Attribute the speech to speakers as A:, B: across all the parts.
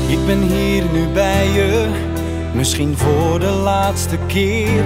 A: Ik ben hier nu bij je, misschien voor de laatste keer.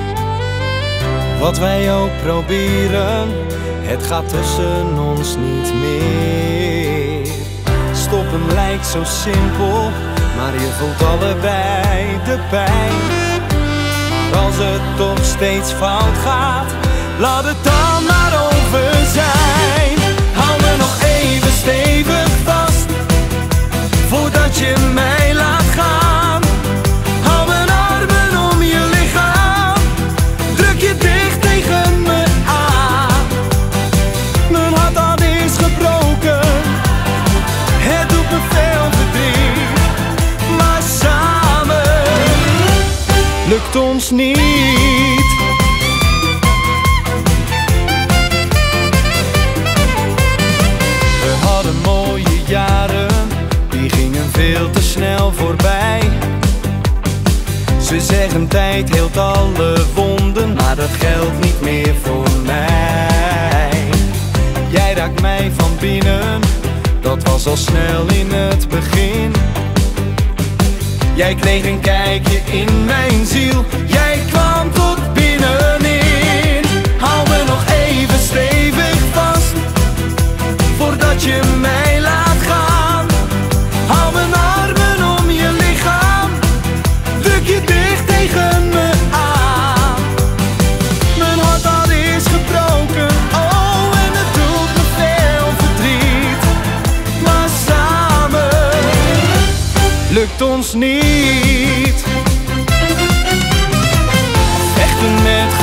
A: Wat wij ook proberen, het gaat tussen ons niet meer. Stoppen lijkt zo simpel, maar je voelt allebei de pijn. Maar als het toch steeds fout gaat, laat het dan maar over zijn. Hou me nog even stevig vast, voordat je mij laat gaan. Hou mijn armen om je lichaam, druk je dicht tegen me aan. Mijn hart dat is gebroken, het doet me veel verdriet. Maar samen lukt ons niet. We hadden mooie jaren, die gingen veel te snel voorbij. Ze zeggen tijd heelt alle wonden, maar dat geldt niet meer voor mij. Jij raakt mij van binnen, dat was al snel in het begin. Jij kreeg een kijkje in mijn ziel, jij kwam tot binnenin. Hou me nog even stevig vast, voordat je mij laat gaan. Hou mijn armen om je lichaam, druk je dicht tegen me aan. Mijn hart dat is gebroken, oh en het doet me veel verdriet. Maar samen lukt ons niet. Vechten met